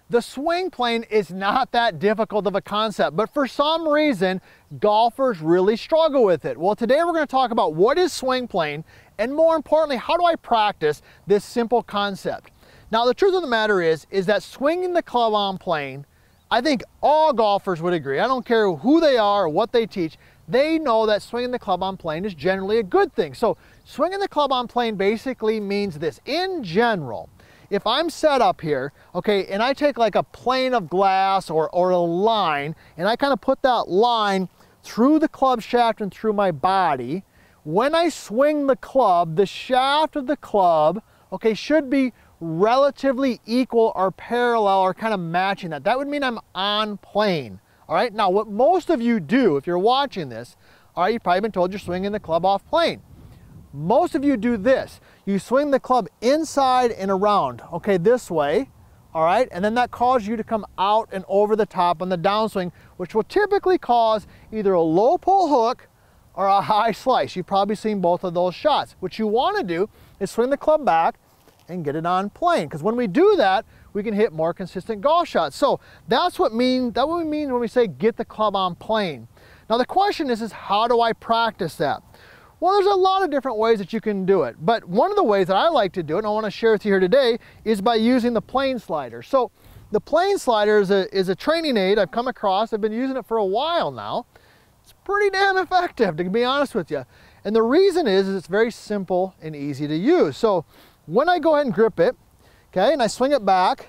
The swing plane is not that difficult of a concept, but for some reason, golfers really struggle with it. Well, today we're going to talk about what is swing plane, and more importantly, how do I practice this simple concept? Now, the truth of the matter is that swinging the club on plane, I think all golfers would agree. I don't care who they are or what they teach. They know that swinging the club on plane is generally a good thing. So swinging the club on plane basically means this. In general, if I'm set up here, okay, and I take like a plane of glass or a line, and I kind of put that line through the club shaft and through my body, when I swing the club, the shaft of the club, okay, should be relatively equal or parallel or kind of matching that. That would mean I'm on plane. All right, now what most of you do, if you're watching this, all right, you've probably been told you're swinging the club off plane. Most of you do this. You swing the club inside and around, okay, this way, all right, and then that causes you to come out and over the top on the downswing, which will typically cause either a low pull hook or a high slice. You've probably seen both of those shots. What you want to do is swing the club back and get it on plane, because when we do that, we can hit more consistent golf shots. So that's what we mean when we say get the club on plane. Now the question is how do I practice that? Well, there's a lot of different ways that you can do it, but one of the ways that I like to do it, and I want to share with you here today, is by using the plane slider. So the plane slider is a training aid I've come across. I've been using it for a while now. It's pretty damn effective, to be honest with you. And the reason is it's very simple and easy to use. So when I go ahead and grip it, okay, and I swing it back,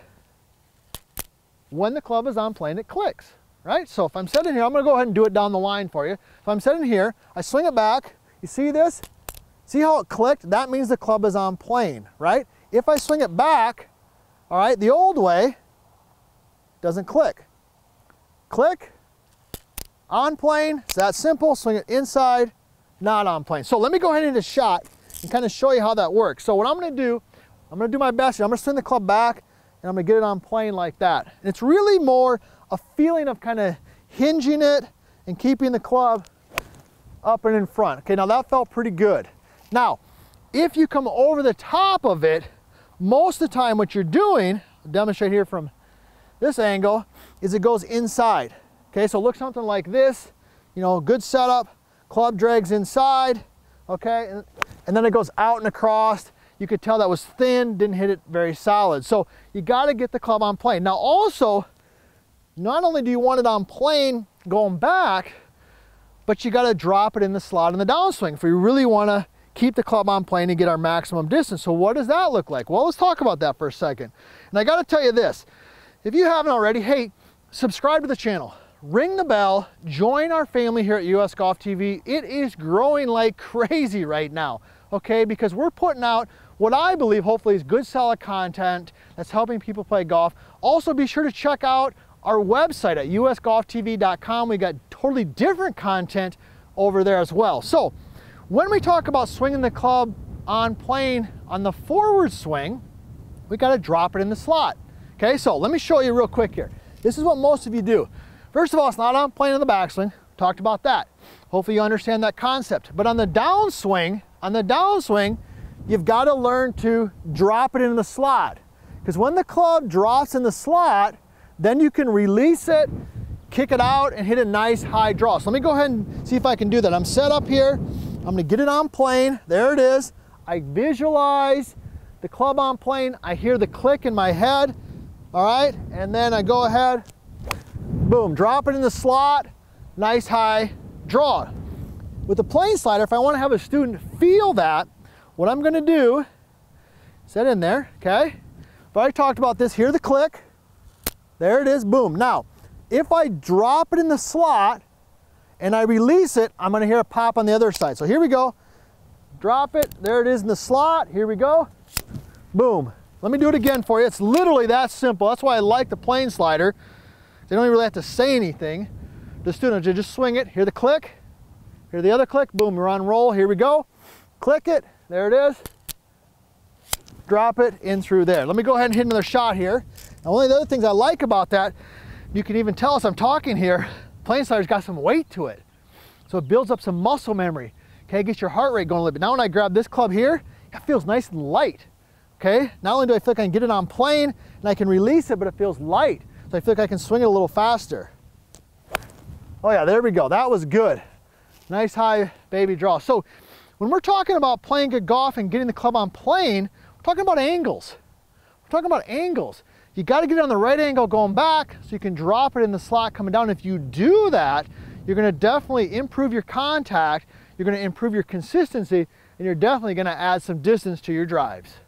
when the club is on plane, it clicks, right? So if I'm sitting here, I'm going to go ahead and do it down the line for you. If I'm sitting here, I swing it back. You see this? See how it clicked? That means the club is on plane, right? If I swing it back, all right, the old way, it doesn't click. Click, on plane. It's that simple. Swing it inside, not on plane. So let me go ahead and hit a shot and kind of show you how that works. So what I'm going to do, I'm going to do my best here. I'm going to swing the club back, and I'm going to get it on plane like that. And it's really more a feeling of kind of hinging it and keeping the club up and in front. Okay, now that felt pretty good. Now, if you come over the top of it, most of the time what you're doing, I'll demonstrate here from this angle, is it goes inside. Okay, so look something like this, you know, good setup, club drags inside, okay, and then it goes out and across. You could tell that was thin, didn't hit it very solid. So you got to get the club on plane. Now also, not only do you want it on plane going back, but you got to drop it in the slot in the downswing if we really want to keep the club on plane and get our maximum distance. So what does that look like? Well, let's talk about that for a second. And I got to tell you this, if you haven't already, hey, subscribe to the channel, ring the bell, join our family here at US Golf TV. It is growing like crazy right now, okay, because we're putting out what I believe hopefully is good solid content that's helping people play golf. Also be sure to check out our website at usgolftv.com. We got totally different content over there as well. So when we talk about swinging the club on plane on the forward swing, we got to drop it in the slot. Okay, so let me show you real quick here. This is what most of you do. First of all, it's not on plane in the backswing. Talked about that. Hopefully you understand that concept. But on the downswing, you've got to learn to drop it in the slot. Because when the club drops in the slot, then you can release it, kick it out, and hit a nice high draw. So let me go ahead and see if I can do that. I'm set up here. I'm going to get it on plane. There it is. I visualize the club on plane. I hear the click in my head. All right, and then I go ahead, boom, drop it in the slot, nice high draw. With the plane slider, if I want to have a student feel that, what I'm going to do, set in there, okay? I've already talked about this. Hear the click. There it is, boom. Now, if I drop it in the slot and I release it, I'm going to hear a pop on the other side. So here we go. Drop it. There it is in the slot. Here we go. Boom. Let me do it again for you. It's literally that simple. That's why I like the plane slider. They don't even really have to say anything. The students just swing it. Hear the click. Hear the other click. Boom. We're on roll. Here we go. Click it. There it is. Drop it in through there. Let me go ahead and hit another shot here. Now, one of the other things I like about that, you can even tell as I'm talking here, plane slider's got some weight to it. So it builds up some muscle memory. Okay, gets your heart rate going a little bit. Now when I grab this club here, it feels nice and light. Okay, not only do I feel like I can get it on plane and I can release it, but it feels light. So I feel like I can swing it a little faster. Oh yeah, there we go. That was good. Nice high baby draw. So when we're talking about playing good golf and getting the club on plane, we're talking about angles. We're talking about angles. You got to get it on the right angle going back so you can drop it in the slot coming down. If you do that, you're going to definitely improve your contact, you're going to improve your consistency, and you're definitely going to add some distance to your drives.